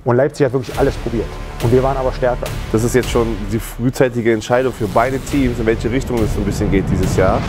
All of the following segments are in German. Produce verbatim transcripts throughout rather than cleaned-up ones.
Und Leipzig hat wirklich alles probiert. Und wir waren aber stärker. Das ist jetzt schon die frühzeitige Entscheidung für beide Teams, in welche Richtung es so ein bisschen geht dieses Jahr.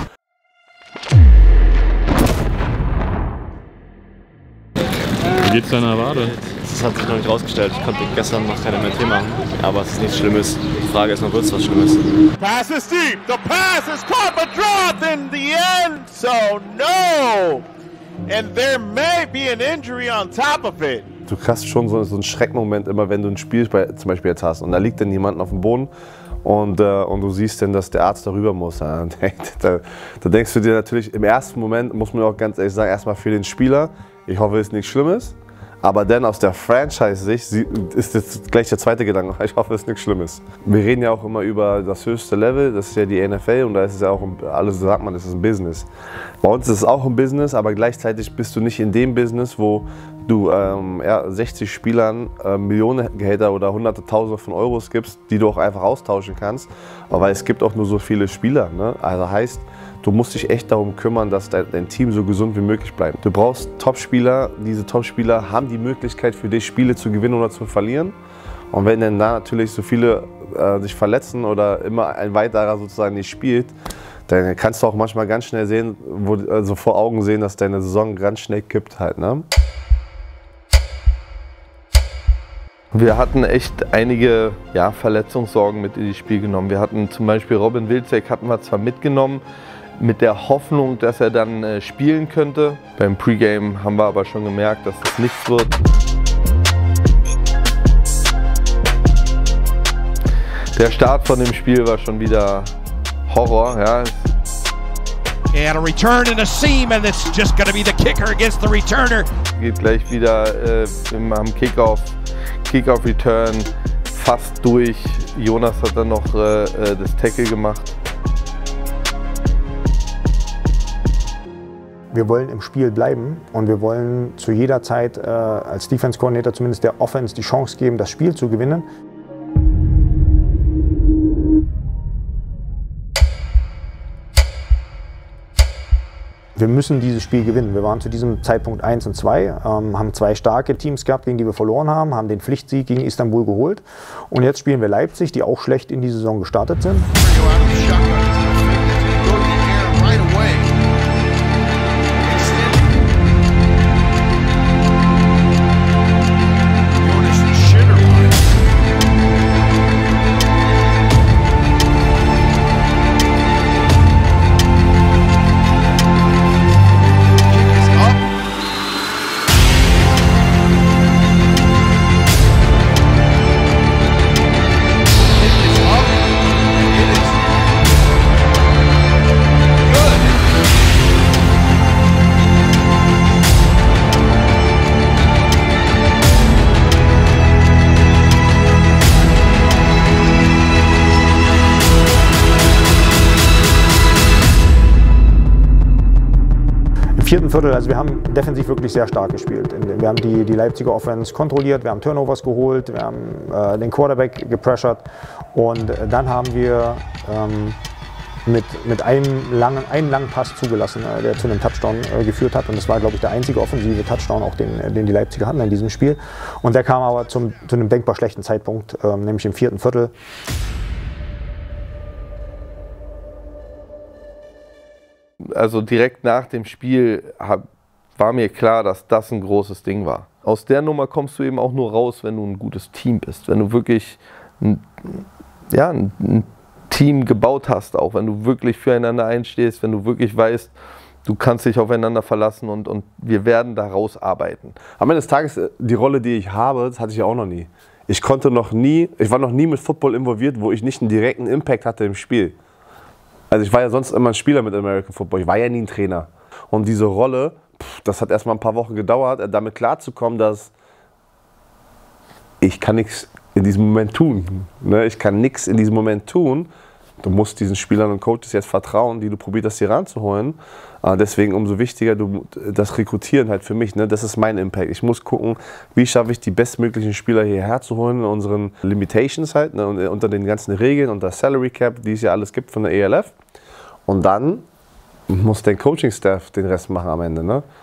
Wie geht's deiner Wade? Das hat sich noch nicht rausgestellt. Ich konnte gestern noch keine M R T machen. Aber es ist nichts Schlimmes. Die Frage ist noch, wird es was Schlimmes? Pass is deep. The pass is caught but dropped in the end. So no. And there may be an injury on top of it. Du hast schon so, so einen Schreckmoment immer, wenn du ein Spiel bei, zum Beispiel jetzt hast und da liegt dann jemand auf dem Boden und, äh, und du siehst dann, dass der Arzt darüber muss. Ja. Da, da denkst du dir natürlich, im ersten Moment, muss man auch ganz ehrlich sagen, erstmal für den Spieler, ich hoffe, es ist nichts Schlimmes. Aber dann aus der Franchise-Sicht ist jetzt gleich der zweite Gedanke, ich hoffe, es ist nichts Schlimmes. Wir reden ja auch immer über das höchste Level, das ist ja die N F L und da ist es ja auch, alles sagt man, es ist ein Business. Bei uns ist es auch ein Business, aber gleichzeitig bist du nicht in dem Business, wo du ähm, ja, sechzig Spielern äh, Millionen Gehälter oder hunderte Tausende von Euros gibst, die du auch einfach austauschen kannst. Aber es gibt auch nur so viele Spieler. Ne? Also heißt, du musst dich echt darum kümmern, dass dein, dein Team so gesund wie möglich bleibt. Du brauchst Topspieler. Diese Topspieler haben die Möglichkeit für dich, Spiele zu gewinnen oder zu verlieren. Und wenn dann da natürlich so viele äh, sich verletzen oder immer ein weiterer sozusagen nicht spielt, dann kannst du auch manchmal ganz schnell sehen, wo, also vor Augen sehen, dass deine Saison ganz schnell kippt halt. Ne? Wir hatten echt einige ja, Verletzungssorgen mit in das Spiel genommen. Wir hatten zum Beispiel Robin Wilczek hatten wir zwar mitgenommen, mit der Hoffnung, dass er dann äh, spielen könnte. Beim Pre-Game haben wir aber schon gemerkt, dass es nichts wird. Der Start von dem Spiel war schon wieder Horror. Ja. And a return in a seam, and it's just going to be the kicker against the returner. Geht gleich wieder äh, am Kickoff. Kickoff-Return fast durch. Jonas hat dann noch äh, das Tackle gemacht. Wir wollen im Spiel bleiben und wir wollen zu jeder Zeit äh, als Defense-Coordinator zumindest der Offense die Chance geben, das Spiel zu gewinnen. Wir müssen dieses Spiel gewinnen. Wir waren zu diesem Zeitpunkt eins und zwei, ähm, haben zwei starke Teams gehabt, gegen die wir verloren haben, haben den Pflichtsieg gegen Istanbul geholt. Und jetzt spielen wir Leipzig, die auch schlecht in die Saison gestartet sind. Im vierten Viertel, also wir haben defensiv wirklich sehr stark gespielt. Wir haben die, die Leipziger Offense kontrolliert, wir haben Turnovers geholt, wir haben äh, den Quarterback gepressured und dann haben wir ähm, mit, mit einem, langen, einem langen Pass zugelassen, äh, der zu einem Touchdown äh, geführt hat. Und das war, glaube ich, der einzige offensive Touchdown, auch den, den die Leipziger hatten in diesem Spiel. Und der kam aber zum, zu einem denkbar schlechten Zeitpunkt, äh, nämlich im vierten Viertel. Also direkt nach dem Spiel hab, war mir klar, dass das ein großes Ding war. Aus der Nummer kommst du eben auch nur raus, wenn du ein gutes Team bist. Wenn du wirklich ein, ja, ein, ein Team gebaut hast, auch wenn du wirklich füreinander einstehst, wenn du wirklich weißt, du kannst dich aufeinander verlassen und, und wir werden da rausarbeiten. Am Ende des Tages, die Rolle, die ich habe, das hatte ich ja auch noch nie. Ich konnte noch nie, ich war noch nie mit Football involviert, wo ich nicht einen direkten Impact hatte im Spiel. Also ich war ja sonst immer ein Spieler mit American Football, ich war ja nie ein Trainer. Und diese Rolle, pff, das hat erstmal ein paar Wochen gedauert, damit klarzukommen, dass ich kann nichts in diesem Moment tun. Ne? Ich kann nichts in diesem Moment tun. Du musst diesen Spielern und Coaches jetzt vertrauen, die du probiert hast, hier ranzuholen. Äh, deswegen umso wichtiger, du, das Rekrutieren halt für mich, ne? Das ist mein Impact. Ich muss gucken, wie schaffe ich die bestmöglichen Spieler hierher zu holen in unseren Limitations halt, ne? Und unter den ganzen Regeln, unter Salary Cap, die es ja alles gibt von der E L F. Und dann muss dein Coaching-Staff den Rest machen am Ende. Ne?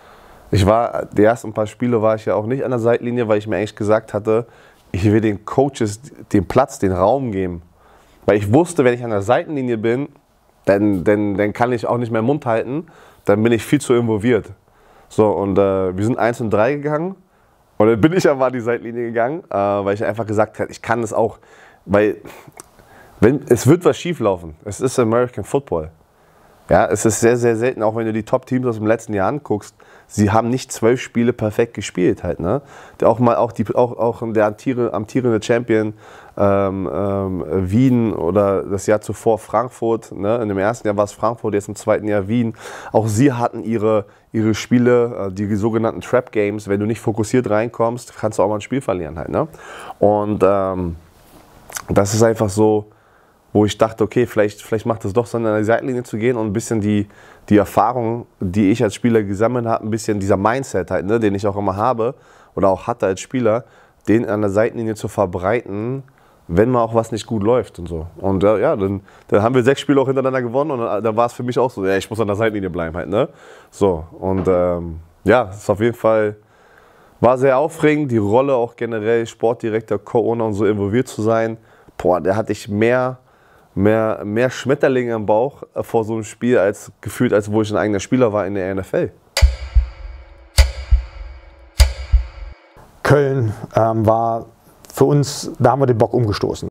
Ich war, die ersten paar Spiele war ich ja auch nicht an der Seitenlinie, weil ich mir eigentlich gesagt hatte, ich will den Coaches den Platz, den Raum geben. Weil ich wusste, wenn ich an der Seitenlinie bin, dann, dann, dann kann ich auch nicht mehr den Mund halten, dann bin ich viel zu involviert. So, und äh, wir sind eins und drei gegangen und dann bin ich aber an die Seitenlinie gegangen, äh, weil ich einfach gesagt habe, ich kann es auch, weil wenn, es wird was schief laufen. Es ist American Football. Ja, es ist sehr, sehr selten, auch wenn du die Top-Teams aus dem letzten Jahr anguckst, sie haben nicht zwölf Spiele perfekt gespielt halt, ne? Auch mal auch die auch auch der amtierende Champion ähm, ähm, Wien oder das Jahr zuvor Frankfurt, ne? In dem ersten Jahr war es Frankfurt, jetzt im zweiten Jahr Wien. Auch sie hatten ihre ihre Spiele, die sogenannten Trap Games. Wenn du nicht fokussiert reinkommst, kannst du auch mal ein Spiel verlieren halt, ne? Und ähm, das ist einfach so, wo ich dachte, okay, vielleicht, vielleicht macht es doch Sinn, an die Seitenlinie zu gehen und ein bisschen die, die Erfahrung, die ich als Spieler gesammelt habe, ein bisschen dieser Mindset halt, ne, den ich auch immer habe oder auch hatte als Spieler, den an der Seitenlinie zu verbreiten, wenn mal auch was nicht gut läuft und so. Und äh, ja, dann, dann haben wir sechs Spiele auch hintereinander gewonnen und dann, dann war es für mich auch so, ja, ich muss an der Seitenlinie bleiben halt, ne. So, und ähm, ja, es ist auf jeden Fall, war sehr aufregend, die Rolle auch generell, Sportdirektor, Co-Owner und so involviert zu sein. Boah, da hatte ich mehr... Mehr, mehr Schmetterlinge im Bauch vor so einem Spiel, als gefühlt, als wo ich ein eigener Spieler war in der N F L. Köln ähm, war für uns, da haben wir den Bock umgestoßen.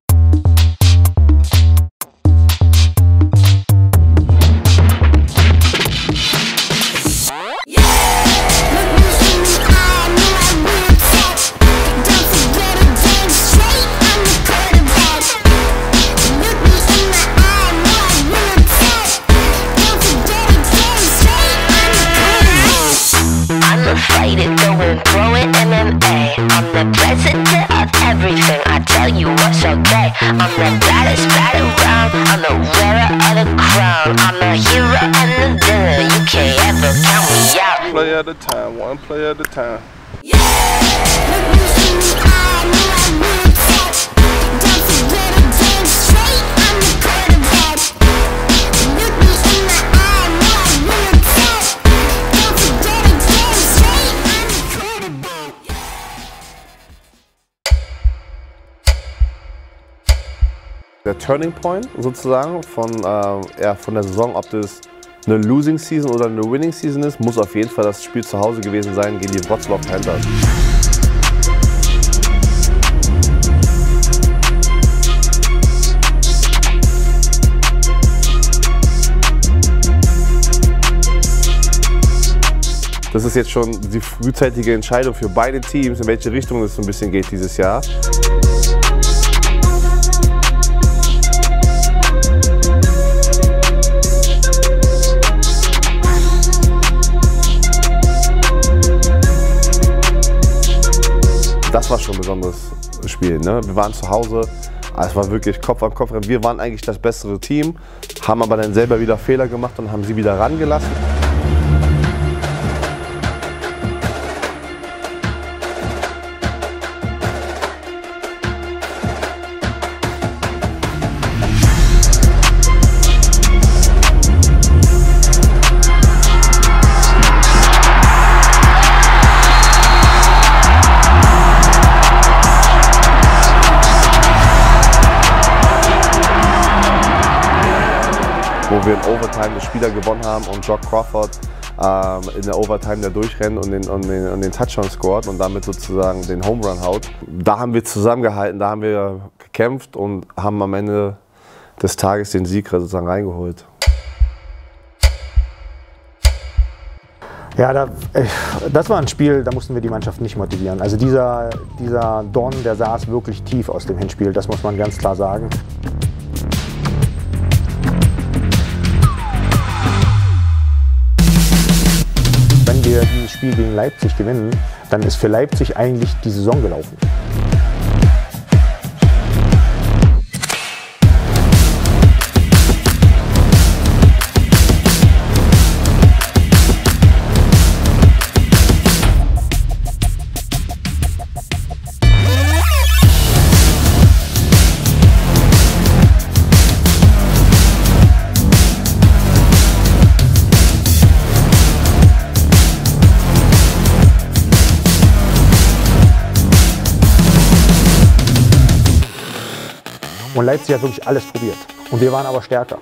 I'm the president of everything. I tell you what's okay. I'm the baddest, baddest around. I'm the wearer of the crown. I'm the hero and the villain. You can't ever count me out. Play at a time, one play at a time. Yeah, look me in the eye, know I'm real tough. Don't forget to game straight. I'm the quarterback. Look me in the eye, know I'm real tough. Don't forget to game straight. I'm the quarterback. Der Turning Point sozusagen von, äh, ja, von der Saison, ob das eine Losing Season oder eine Winning Season ist, muss auf jeden Fall das Spiel zu Hause gewesen sein gegen die Wrocław Panthers. Das ist jetzt schon die frühzeitige Entscheidung für beide Teams, in welche Richtung es so ein bisschen geht dieses Jahr. Das war schon ein besonderes Spiel, ne? Wir waren zu Hause, es war wirklich Kopf an Kopf. Wir waren eigentlich das bessere Team, haben aber dann selber wieder Fehler gemacht und haben sie wieder rangelassen. Wo wir in Overtime das Spiel gewonnen haben und Jock Crawford ähm, in der Overtime der durchrennt und den, und, den, und den Touchdown scored und damit sozusagen den Home Run haut. Da haben wir zusammengehalten, da haben wir gekämpft und haben am Ende des Tages den Sieg sozusagen reingeholt. Ja, da, das war ein Spiel, da mussten wir die Mannschaft nicht motivieren. Also dieser, dieser Dorn, der saß wirklich tief aus dem Hinspiel, das muss man ganz klar sagen. Wenn wir dieses Spiel gegen Leipzig gewinnen, dann ist für Leipzig eigentlich die Saison gelaufen. Und Leipzig hat wirklich alles probiert. Und wir waren aber stärker.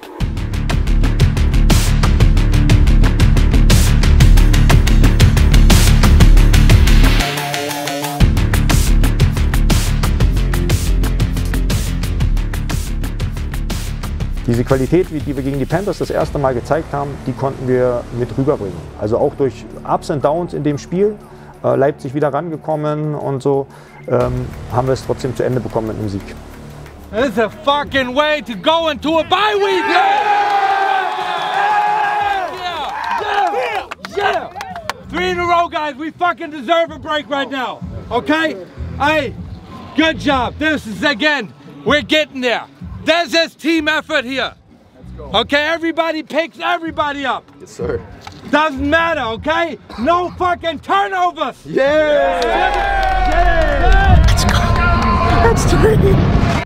Diese Qualität, die wir gegen die Panthers das erste Mal gezeigt haben, die konnten wir mit rüberbringen. Also auch durch Ups und Downs in dem Spiel, äh, Leipzig wieder rangekommen und so, ähm, haben wir es trotzdem zu Ende bekommen mit einem Sieg. This is a fucking way to go into a bye week! Yeah! Yeah! Yeah! Three in a row, guys. We fucking deserve a break right now. Okay? Hey, good job. This is, again, we're getting there. There's this team effort here. Okay, everybody picks everybody up. Yes, sir. Doesn't matter, okay? No fucking turnovers. Yeah! Yeah! Yeah! Let's go. That's three.